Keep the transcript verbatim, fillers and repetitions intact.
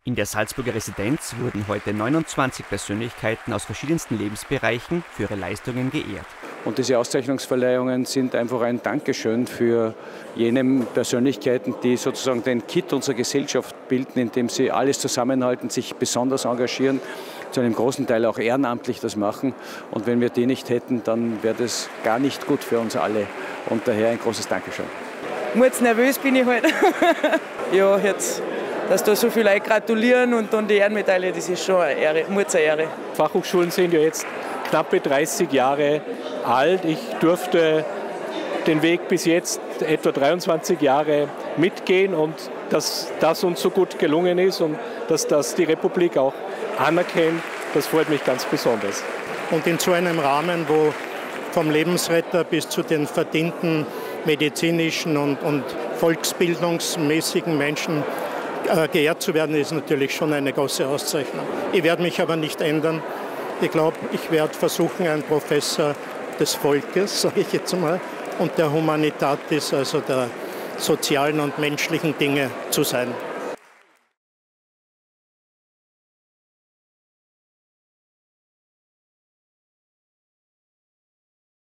In der Salzburger Residenz wurden heute neunundzwanzig Persönlichkeiten aus verschiedensten Lebensbereichen für ihre Leistungen geehrt. Und diese Auszeichnungsverleihungen sind einfach ein Dankeschön für jene Persönlichkeiten, die sozusagen den Kitt unserer Gesellschaft bilden, indem sie alles zusammenhalten, sich besonders engagieren, zu einem großen Teil auch ehrenamtlich das machen. Und wenn wir die nicht hätten, dann wäre das gar nicht gut für uns alle. Und daher ein großes Dankeschön. Nervös bin ich halt. Ja, jetzt, dass da so viele Leute gratulieren und dann die Ehrenmedaille, das ist schon eine Ehre, eine Ehre. Fachhochschulen sind ja jetzt knappe dreißig Jahre alt. Ich durfte den Weg bis jetzt etwa dreiundzwanzig Jahre mitgehen, und dass das uns so gut gelungen ist und dass das die Republik auch anerkennt, das freut mich ganz besonders. Und in so einem Rahmen, wo vom Lebensretter bis zu den verdienten medizinischen und, und volksbildungsmäßigen Menschen äh, geehrt zu werden, ist natürlich schon eine große Auszeichnung. Ich werde mich aber nicht ändern. Ich glaube, ich werde versuchen, ein Professor des Volkes, sage ich jetzt mal, und der Humanitatis, also der sozialen und menschlichen Dinge zu sein.